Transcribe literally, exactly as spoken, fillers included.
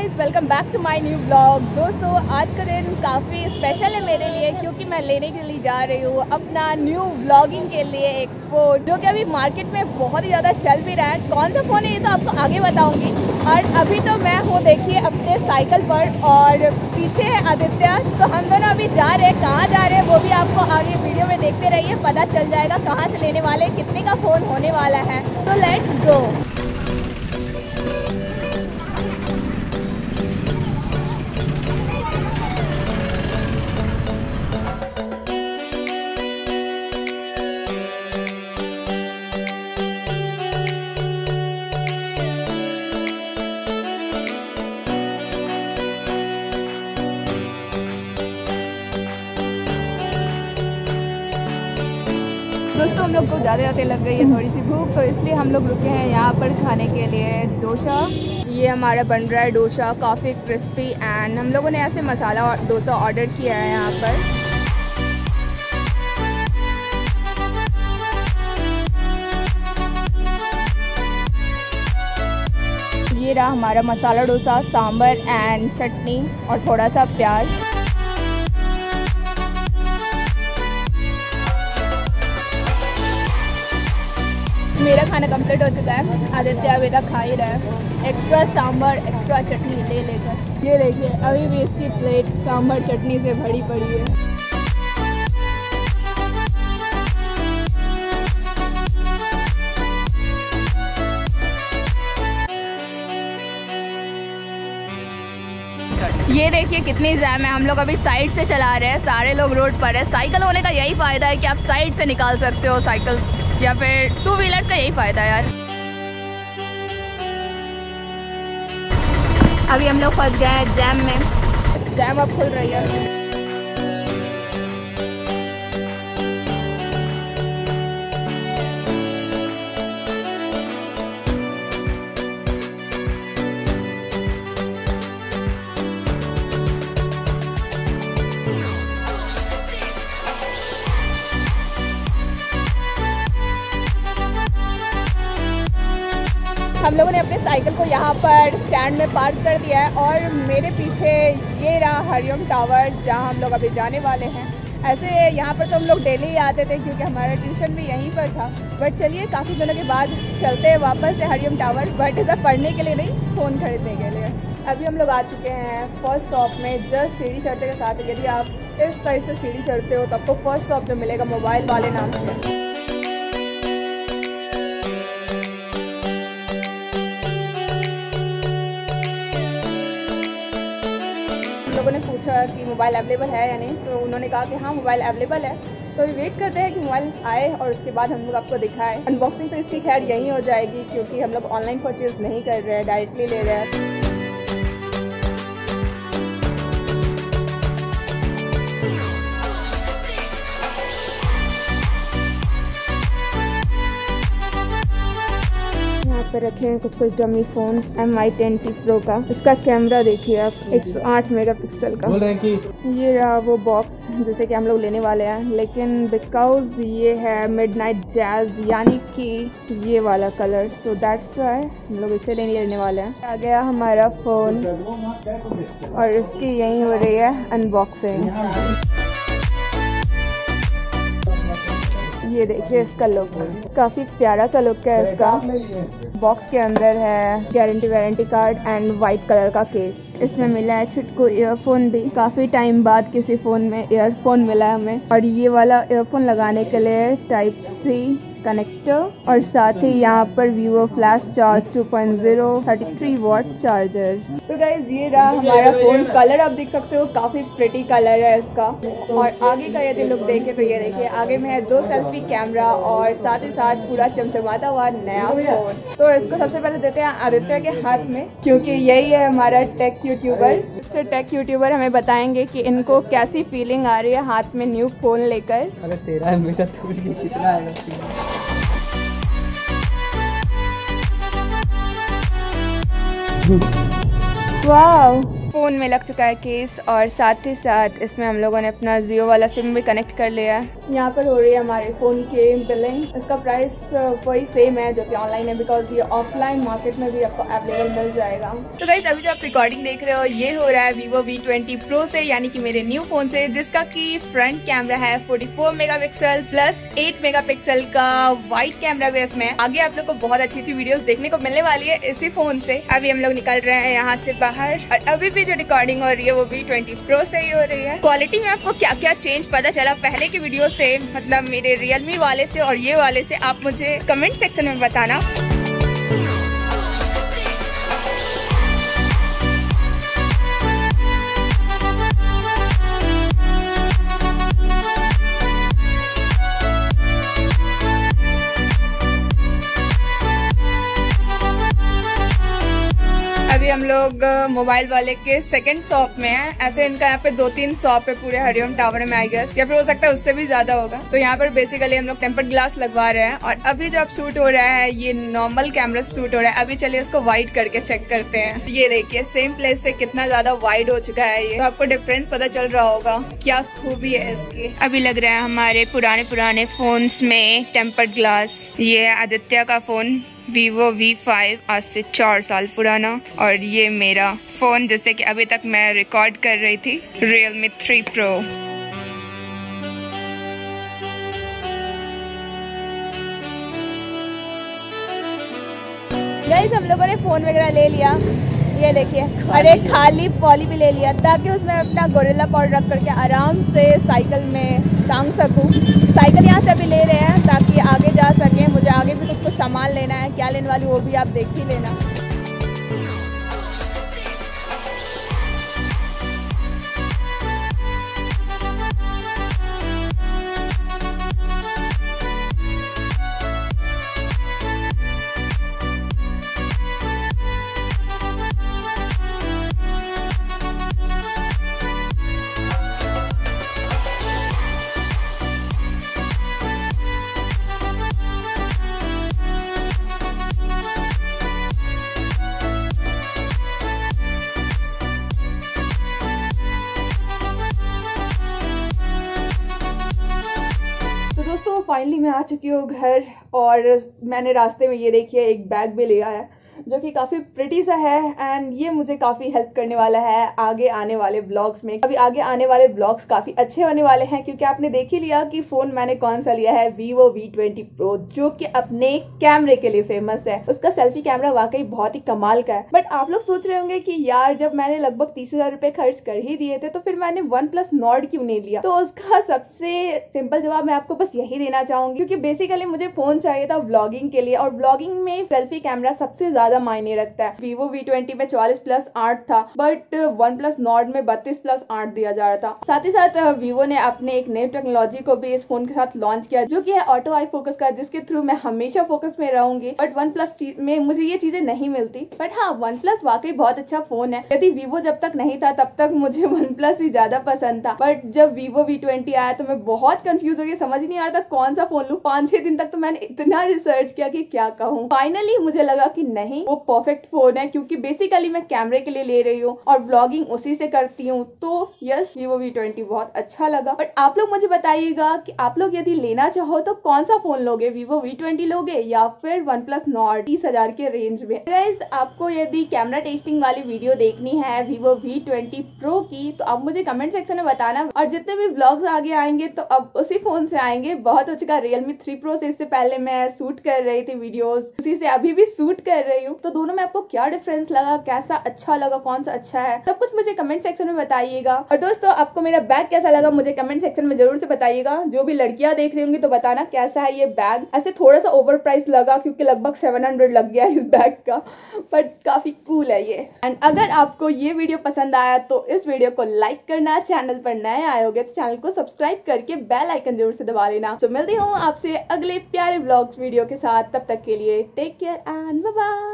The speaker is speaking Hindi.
Guys, welcome back to my new blog. दोस्तों, आज का दिन काफ़ी स्पेशल है मेरे लिए क्योंकि मैं लेने के लिए जा रही हूँ अपना न्यू ब्लॉगिंग के लिए एक फ़ोन जो कि अभी मार्केट में बहुत ही ज़्यादा चल भी रहा है। कौन सा फ़ोन है ये तो आपको आगे बताऊँगी। और अभी तो मैं हूँ देखिए अपने साइकिल पर और पीछे है आदित्य। तो हम दोनों अभी जा रहे हैं, कहाँ जा रहे हैं वो भी आपको आगे वीडियो में देखते रहिए, पता चल जाएगा कहाँ से लेने वाले, कितने का फ़ोन होने वाला है। तो लेट्स गो। दोस्तों, हम लोग को ज़्यादा ज़्यादा लग गई है थोड़ी सी भूख, तो इसलिए हम लोग रुके हैं यहाँ पर खाने के लिए डोसा। ये हमारा बन रहा है डोसा, काफ़ी क्रिस्पी एंड हम लोगों ने ऐसे मसाला डोसा ऑर्डर किया है यहाँ पर। ये रहा हमारा मसाला डोसा, सांभर एंड चटनी और थोड़ा सा प्याज। मेरा खाना कंप्लीट हो चुका है, आदित्य अभी तक खा ही रहा है। एक्स्ट्रा सांभर, एक्स्ट्रा चटनी ले लेकर। ये देखिए अभी भी इसकी प्लेट सांभर चटनी से भरी पड़ी है। ये देखिए कितनी जैम है। हम लोग अभी साइड से चला रहे हैं, सारे लोग रोड पर है। साइकिल होने का यही फ़ायदा है कि आप साइड से निकाल सकते हो साइकिल, या फिर टू व्हीलर्स का यही फ़ायदा है यार। अभी हम लोग फंस गए हैं जैम में। जैम अब खुल रही है। हम लोगों ने अपने साइकिल को यहाँ पर स्टैंड में पार्क कर दिया है और मेरे पीछे ये रहा हरिओम टावर जहाँ हम लोग अभी जाने वाले हैं। ऐसे यहाँ पर तो हम लोग डेली ही आते थे क्योंकि हमारा ट्यूशन भी यहीं पर था। बट चलिए काफ़ी दिनों के बाद चलते हैं वापस से हरिओम टावर, बट इधर पढ़ने के लिए नहीं, फ़ोन खरीदने के लिए। अभी हम लोग आ चुके हैं फर्स्ट शॉप में। जस्ट सीढ़ी चढ़ते के साथ यदि आप इस साइड से सीढ़ी चढ़ते हो तो आपको फर्स्ट शॉप जो मिलेगा मोबाइल वाले नाम से। लोगों ने पूछा कि मोबाइल अवेलेबल है या नहीं, तो उन्होंने कहा कि हाँ मोबाइल अवेलेबल है। तो अभी वेट करते हैं कि मोबाइल आए और उसके बाद हम लोग आपको दिखाएं। अनबॉक्सिंग तो इसकी खैर यहीं हो जाएगी क्योंकि हम लोग ऑनलाइन परचेज नहीं कर रहे हैं, डायरेक्टली ले रहे हैं। पर रखे हैं कुछ कुछ dummy phones. M I ten T pro का, इसका कैमरा देखिए आप, एक सौ आठ मेगापिक्सल का। ये रहा वो बॉक्स जैसे कि हम लोग लेने वाले हैं, लेकिन बिकॉज ये है मिडनाइट जैज यानी कि ये वाला कलर, सो दैट्स व्हाई हम लोग इसे लेने लेने वाले हैं। आ गया हमारा फ़ोन और इसकी यही हो रही है अनबॉक्सिंग। ये देखिए इसका लुक, काफ़ी प्यारा सा लुक है इसका। बॉक्स के अंदर है guarantee warranty card and white colour का केस। इसमें मिला है छुटकू ईयरफोन भी, काफ़ी टाइम बाद किसी फ़ोन में ईयरफोन मिला है हमें। और ये वाला ईयरफोन लगाने के लिए टाइप सी कनेक्टर और साथ ही यहाँ पर Vivo flash charge two point zero thirty three watt charger. तो गाइस ये रहा हमारा फ़ोन। कलर आप देख सकते हो, काफ़ी प्रिटी कलर है इसका। और आगे का यदि लुक देखें तो ये देखिए आगे में है दो सेल्फी कैमरा और साथ ही साथ पूरा चमचमाता हुआ नया फ़ोन। तो इसको सबसे पहले देते हैं आदित्य के हाथ में क्योंकि यही है हमारा tech YouTuber. Mister tech YouTuber हमें बताएंगे कि इनको कैसी फीलिंग आ रही है हाथ में न्यू फ़ोन लेकर। अरे तेरा है मेरा थोड़ी, कितना आएगा? वाओ, फोन में लग चुका है केस और साथ ही साथ इसमें हम लोगों ने अपना जियो वाला सिम भी कनेक्ट कर लिया है। यहाँ पर हो रही है हमारे फोन की बिलिंग। इसका प्राइस वही सेम है जो कि ऑनलाइन है, बिकॉज ये ऑफलाइन मार्केट में भी आपको अवेलेबल मिल जाएगा। तो गाइस अभी जो आप रिकॉर्डिंग देख रहे हो ये हो रहा है वीवो वी ट्वेंटी प्रो से, यानी कि मेरे न्यू फोन से, जिसका की फ्रंट कैमरा है चौवालीस मेगापिक्सल प्लस आठ मेगापिक्सल का वाइड कैमरा भी इसमें। आगे आप लोग को बहुत अच्छी अच्छी वीडियोस देखने को मिलने वाली है इसी फोन से। अभी हम लोग निकल रहे हैं यहाँ से बाहर और अभी भी जो रिकॉर्डिंग हो रही है वो वी ट्वेंटी प्रो से ही हो रही है। क्वालिटी में आपको क्या क्या चेंज पता चला पहले की वीडियो से, मतलब मेरे रियलमी वाले से और ये वाले से, आप मुझे कमेंट सेक्शन में बताना। अभी हम लोग मोबाइल वाले के सेकंड शॉप में हैं। ऐसे इनका यहाँ पे दो तीन शॉप है पूरे हरिओम टावर में आई गेस, या फिर हो सकता है उससे भी ज्यादा होगा। तो यहाँ पर बेसिकली हम लोग टेम्पर्ड ग्लास लगवा रहे हैं और अभी जो अब शूट हो रहा है ये नॉर्मल कैमरा शूट हो रहा है। अभी चलिए इसको वाइड करके चेक करते हैं। ये देखिए सेम प्लेस से कितना ज्यादा वाइड हो चुका है ये, तो आपको डिफरेंस पता चल रहा होगा क्या खूबी है इसकी। अभी लग रहा है हमारे पुराने पुराने फोन्स में टेम्पर्ड ग्लास। ये है आदित्य का फोन वीवो वी फाइव, आज से चार साल पुराना, और ये मेरा फोन जिससे कि अभी तक मैं रिकॉर्ड कर रही थी, रियलमी थ्री प्रो। गाइस हम लोगों ने फोन वगैरह ले लिया, ये देखिए, और एक खाली पॉली भी ले लिया ताकि उसमें अपना गोरिल्ला पाउडर रख करके आराम से साइकिल में टांग सकूं। साइकिल यहाँ से अभी ले रहे हैं ताकि आगे जा सकें। मुझे आगे भी कुछ कुछ सामान लेना है, क्या लेने वाली वो भी आप देख ही लेना। दोस्तों फाइनली मैं आ चुकी हूँ घर और मैंने रास्ते में ये देखिए एक बैग भी लिया है जो कि काफ़ी प्रिटी सा है एंड ये मुझे काफ़ी हेल्प करने वाला है आगे आने वाले ब्लॉग्स में। अभी आगे आने वाले ब्लॉग्स काफ़ी अच्छे होने वाले हैं क्योंकि आपने देख ही लिया कि फ़ोन मैंने कौन सा लिया है, वीवो वी ट्वेंटी प्रो, जो कि अपने कैमरे के लिए फेमस है। उसका सेल्फी कैमरा वाकई बहुत ही कमाल का है। बट आप लोग सोच रहे होंगे कि यार जब मैंने लगभग तीस हजार रुपए खर्च कर ही दिए थे तो फिर मैंने वन प्लस नॉर्ड क्यों नहीं लिया। तो उसका सबसे सिंपल जवाब मैं आपको बस यही देना चाहूंगी, क्योंकि बेसिकली मुझे फोन चाहिए था ब्लॉगिंग के लिए और ब्लॉगिंग में सेल्फी कैमरा सबसे ज्यादा मायने रखता है। वीवो वी ट्वेंटी में चौवालीस प्लस आठ था, बट वन प्लस नॉर्ड में बत्तीस प्लस आठ दिया जा रहा था। साथ ही साथ वीवो ने अपने एक नई टेक्नोलॉजी को भी इस फोन के साथ लॉन्च किया जो कि है ऑटो आई फोकस का, जिसके थ्रू मैं हमेशा फोकस में रहूंगी। बट वन प्लस में मुझे ये चीजें नहीं मिलती। बट हाँ, वन प्लस वाकई बहुत अच्छा फोन है। यदि वीवो जब तक नहीं था तब तक मुझे वन प्लस ही ज्यादा पसंद था, बट जब वीवो वी ट्वेंटी आया तो मैं बहुत कंफ्यूज हो गई, समझ नहीं आ रहा था कौन सा फोन लूं। पांच छह दिन तक तो मैंने इतना रिसर्च किया कि क्या कहूँ। फाइनली मुझे लगा कि नहीं, वो परफेक्ट फोन है क्योंकि बेसिकली मैं कैमरे के लिए ले रही हूँ और ब्लॉगिंग उसी से करती हूँ। तो यस, वीवो वी ट्वेंटी बहुत अच्छा लगा। बट आप लोग मुझे बताइएगा कि आप लोग यदि लेना चाहो तो कौन सा फोन लोगे, वीवो वी ट्वेंटी लोगे या फिर वन प्लस नॉर्ड तीस हजार के रेंज में। गाइस आपको यदि कैमरा टेस्टिंग वाली वीडियो देखनी है वीवो वी ट्वेंटी प्रो की तो आप मुझे कमेंट सेक्शन में बताना, और जितने भी ब्लॉग्स आगे आएंगे तो अब उसी फोन से आएंगे। बहुत हो चुका रियलमी थ्री प्रो से, इससे पहले मैं शूट कर रही थी वीडियोस, उसी से अभी भी शूट कर रही हूँ। तो दोनों में आपको क्या डिफरेंस लगा, कैसा अच्छा लगा, कौन सा अच्छा है, सब कुछ मुझे कमेंट सेक्शन में बताइएगा। और दोस्तों आपको मेरा बैग कैसा लगा मुझे कमेंट सेक्शन में जरूर से बताइएगा। जो भी लड़कियां देख रही होंगी तो बताना कैसा है ये बैग। ऐसे थोड़ा सा ओवर प्राइस लगा क्योंकि लगभग सेवन हंड्रेड लग गया इस बैग का, बट काफी कूल है ये। एंड अगर आपको ये वीडियो पसंद आया तो इस वीडियो को लाइक करना, चैनल पर नए आए होगे तो चैनल को सब्सक्राइब करके बेल आइकन जरूर से दबा लेना। तो मिलती हूँ आपसे अगले प्यारे व्लॉग्स वीडियो के साथ, तब तक के लिए take care and bye bye.